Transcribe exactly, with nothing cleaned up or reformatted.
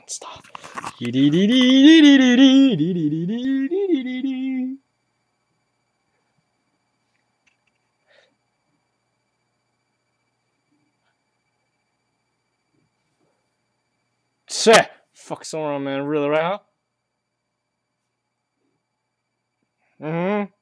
stop. Shit! Fuck someone, man. Really, right? Huh? Mm-hmm.